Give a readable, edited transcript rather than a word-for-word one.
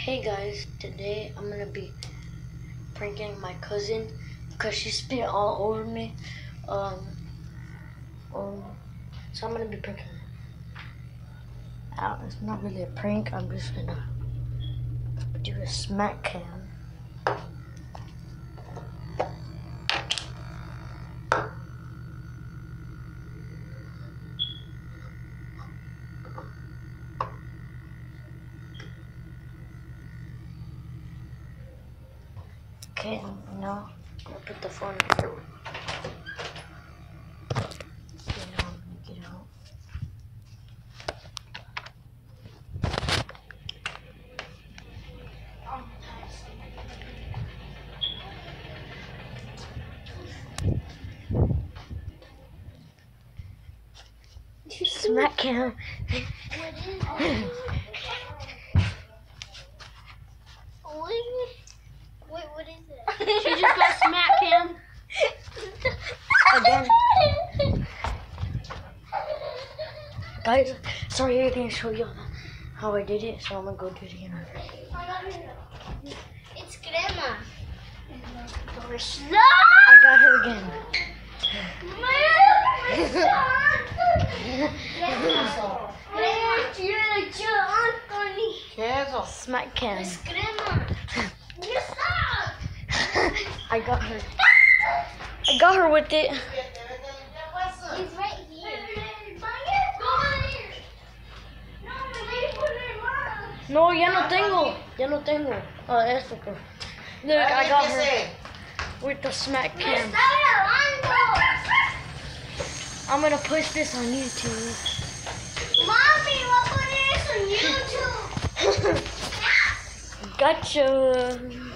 Hey guys, today I'm gonna be pranking my cousin because she spit all over me. So I'm gonna be pranking her. It's not really a prank. I'm just gonna do a smack cam. Okay, now I'll put the phone in here. Get out. Smack cam. Wait, what is it? She just got smack cam. Again. Guys, sorry I didn't show you how I did it, so I'm gonna go do it again. It's crema. I got her again. Smack cam. Es crema. I got her. I got her with it. It's right here. No, ya no tengo. Ya no tengo. Esto. Look, I got her with the smack cam. I'm gonna push this on YouTube. Mommy, what put this on YouTube? Gotcha.